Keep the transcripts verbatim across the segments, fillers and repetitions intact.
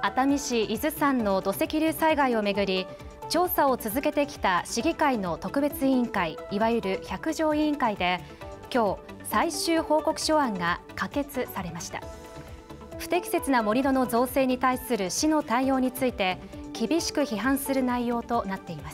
熱海市伊豆山の土石流災害をめぐり、調査を続けてきた市議会の特別委員会、いわゆる百条委員会で今日最終報告書案が可決されました。不適切な盛り土の造成に対する市の対応について厳しく批判する内容となっています。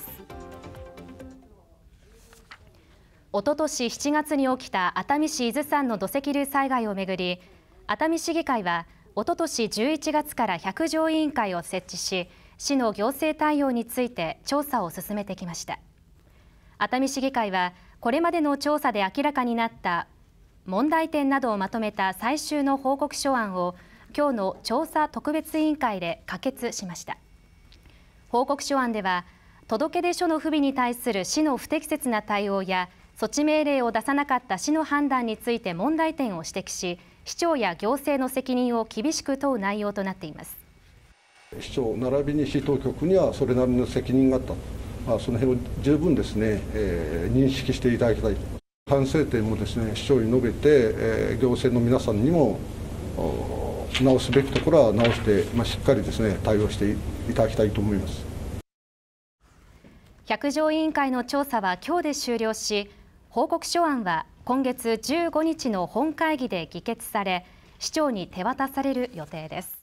おととししちがつに起きた熱海市伊豆山の土石流災害をめぐり、熱海市議会はおととしじゅういちがつから百条委員会を設置し、市の行政対応について調査を進めてきました。熱海市議会はこれまでの調査で明らかになった問題点などをまとめた最終の報告書案を今日の調査特別委員会で可決しました。報告書案では、届出書の不備に対する市の不適切な対応や措置命令を出さなかった市の判断について問題点を指摘し、市長や行政の責任を厳しく問う内容となっています。 市長並びに市当局にはそれなりの責任があった、その辺を十分ですね、えー、認識していただきたい。反省点もですね、市長に述べて、えー、行政の皆さんにも直すべきところは直して、まあ、しっかりですね対応していただきたいと思います。 百条委員会の調査は今日で終了し、報告書案は今月じゅうごにちの本会議で議決され、市長に手渡される予定です。